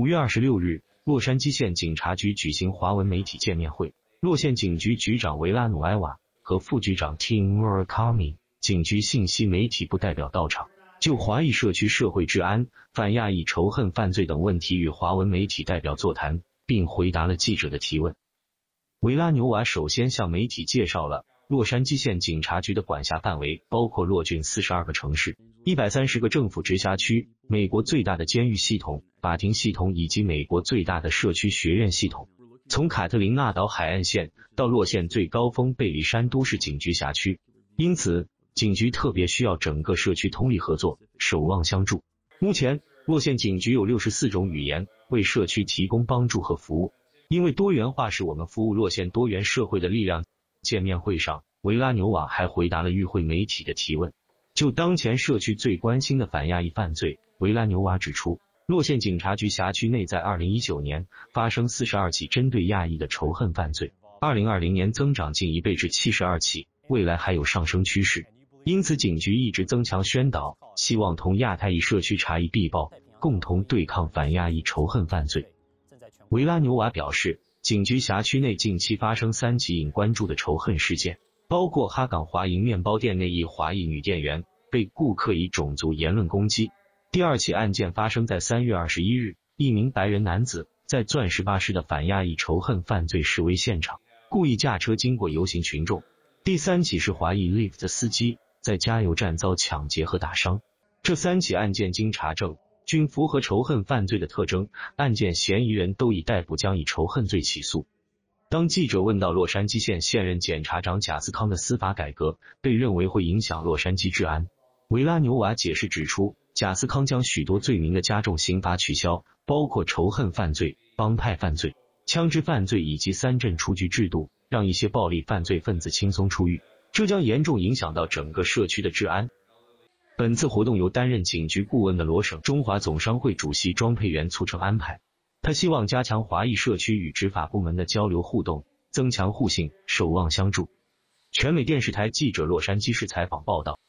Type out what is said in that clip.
月26日，洛杉矶县警察局举行华文媒体见面会，洛县警局局长维拉努埃瓦和副局长 Tim Murakami、警局信息媒体部代表到场，就华裔社区社会治安、反亚裔仇恨犯罪等问题与华文媒体代表座谈，并回答了记者的提问。维拉纽瓦首先向媒体介绍了洛杉矶县警察局的管辖范围，包括洛郡42个城市、130个政府直辖区、美国最大的监狱系统、法庭系统以及美国最大的社区学院系统。从卡特琳娜岛海岸线到洛县最高峰贝里山都市警局辖区，因此警局特别需要整个社区通力合作，守望相助。目前，洛县警局有64种语言，为社区提供帮助和服务。因为多元化是我们服务洛县多元社会的力量。见面会上，维拉纽瓦还回答了与会媒体的提问。就当前社区最关心的反亚裔犯罪，维拉纽瓦指出，洛县警察局辖区内在2019年发生42起针对亚裔的仇恨犯罪，2020年增长近1倍至72起，未来还有上升趋势。因此警局一直增强宣导，希望同亚太裔社区查疑必报，共同对抗反亚裔仇恨犯罪。维拉纽瓦表示，警局辖区内近期发生3起引关注的仇恨事件，包括哈港华营面包店内一华裔女店员被顾客以种族言论攻击。第2起案件发生在3月21日，一名白人男子在钻石巴士的反亚裔仇恨犯罪示威现场，故意驾车经过游行群众。第3起是华裔 Lyft 的司机在加油站遭抢劫和打伤。这3起案件经查证，均符合仇恨犯罪的特征，案件嫌疑人都已逮捕，将以仇恨罪起诉。当记者问到洛杉矶县现任检察长贾斯康的司法改革被认为会影响洛杉矶治安，维拉纽瓦解释指出，贾斯康将许多罪名的加重刑罚取消，包括仇恨犯罪、帮派犯罪、枪支犯罪以及3镇出局制度，让一些暴力犯罪分子轻松出狱，这将严重影响到整个社区的治安。本次活动由担任警局顾问的罗省中华总商会主席庄佩元促成安排，他希望加强华裔社区与执法部门的交流互动，增强互信，守望相助。全美电视台记者洛杉矶市采访报道。